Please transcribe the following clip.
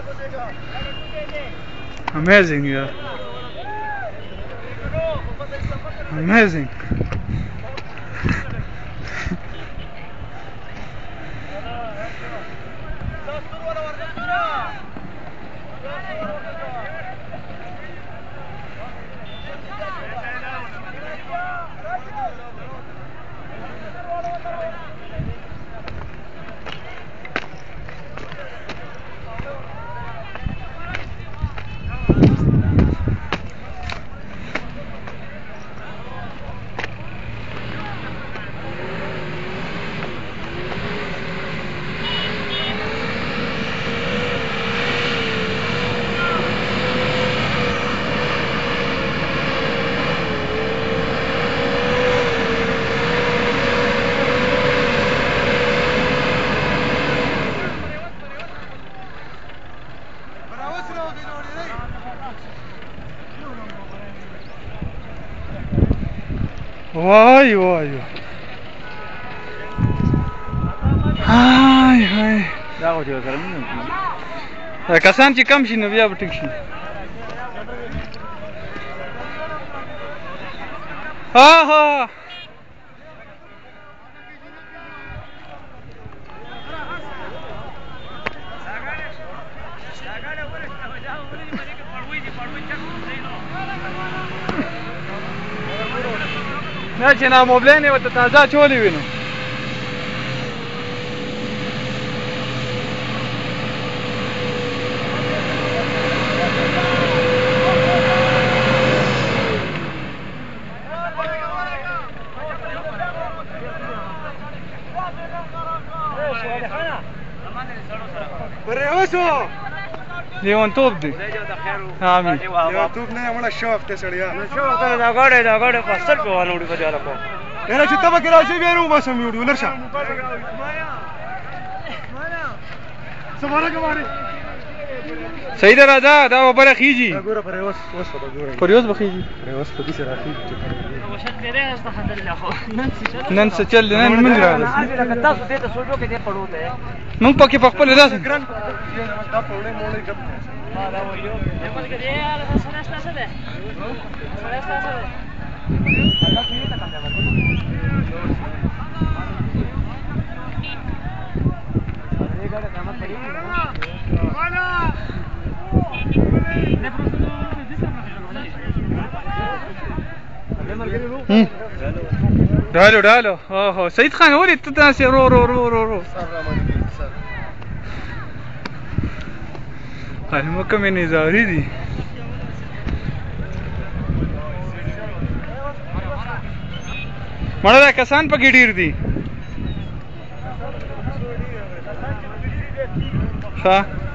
Amazing, yeah. Amazing. وای وای هاي هاي دا خو دې سره مونږ کسان چې کم شي نو بیا به ټیک شي ها ها نه چې نا موبلین ورته تازه چولې وي نو بريوسو لیونتوب دی آمین لیونتوب نه مړه شوق ته سړیا شوق ته دا غاړه فصل په والوړي په جاله کو یاره چې تبه کې راځي بیرو ما سم ویډیو لرشه سماره کوماره صحیح ده راځه دا وبره خيږي ګوره پریوس اوس په ګوره پریوس بخيږي پریوس په دې سره راخیږي وشت کړه است خندل له خو نن څه چل نن موږ راځو لکه تاسو دې ته سوچو کې دې پړو ته موږ پکې په خپل لاس ګران دا په وړې مولې کپ ما دا وایو دغه کې دې هغه څه نشته څه ده څه نشته څه ده الله دې ته کنده ورته ګاډه قیامت پړې ډالو ډالو اوه سید خان ولې ته داسې رو رو رو رو رو علمه کومې نظاري دي مړه دا کسان پکې ډېر دي ښه